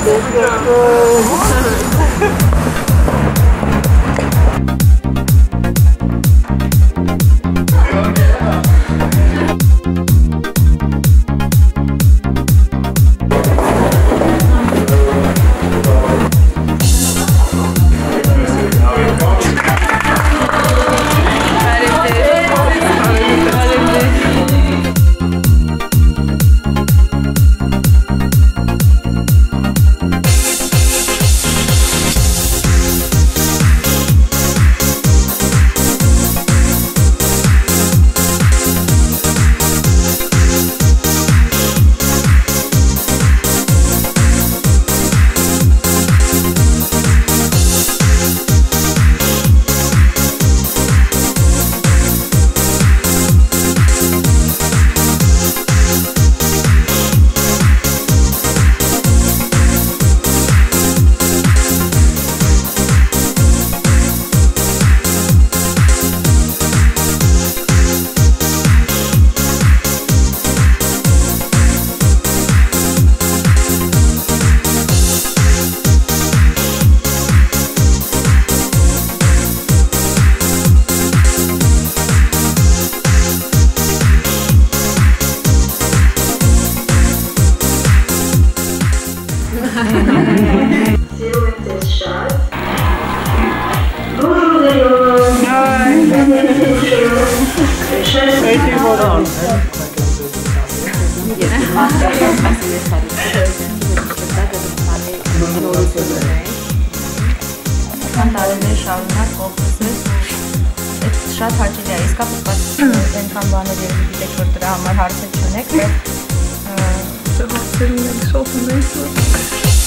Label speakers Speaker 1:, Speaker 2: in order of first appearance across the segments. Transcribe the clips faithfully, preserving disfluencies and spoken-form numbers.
Speaker 1: Շատ հաճելի է, իսկապես այնքան բաներ երևի գիտեք, որ դրա համար հարցեր չունեք, բայց հարցեր ունենք, շատ ունենք։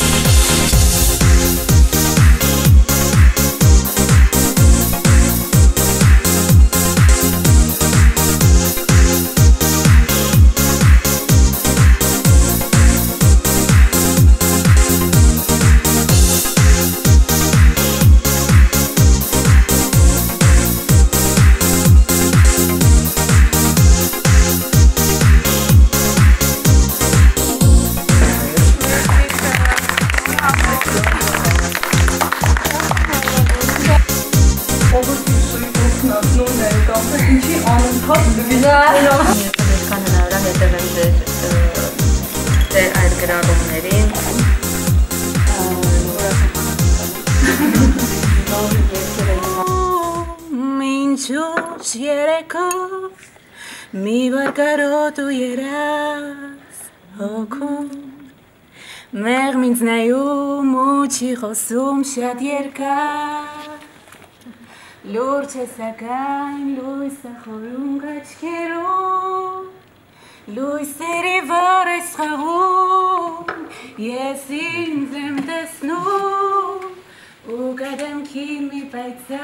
Speaker 1: Minchus yereko mi barkarotu yeras okum mer minznayu muchi khosum shad yerkar lurche sakan luis khorum gachkeru luis seri vares kharum yesim zem desnu ugadem kimi paitsa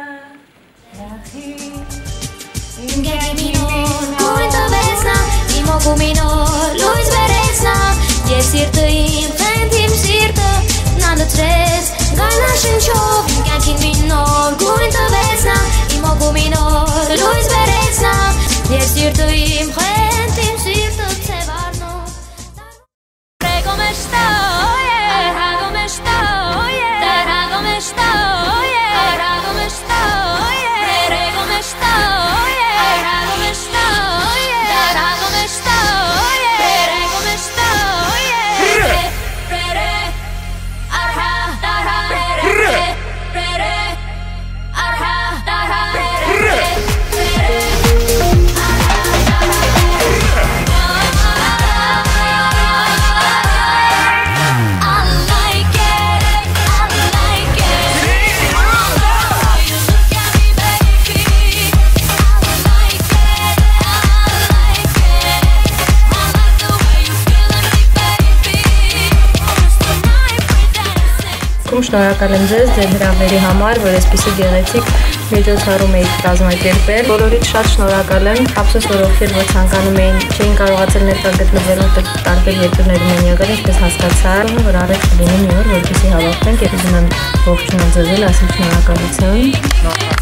Speaker 2: Ingemino, cuinta vesna, imo gumino, Luis Beresna, je sirte im, kentim sirte, nanda tres, gana shinchov, ingenkin minor, cuinta vesna, imo gumino, Luis Beresna, je sirte im, kentim sirte, tsevarno. Rego me sta, rago me sta, rago me sta, rago me sta.
Speaker 1: Շնորհակալ եմ ձեզ ձեր հրավերի համար, որ այսպիսի գեղեցիկ միջոցառում եք կազմակերպել։ Բոլորիդ շատ շնորհակալ եմ։ Ափսոս որ ովքեր որ ցանկանում էին, չէին կարողացել ներկա գտնվել տարբեր երկրներում են եղել, ինչպես հասկացա, որ առեք լինի մի օր, որպեսզի հավաքվենք, եւ ուզում եմ ողջունել ձեզ, ասել շնորհակալություն։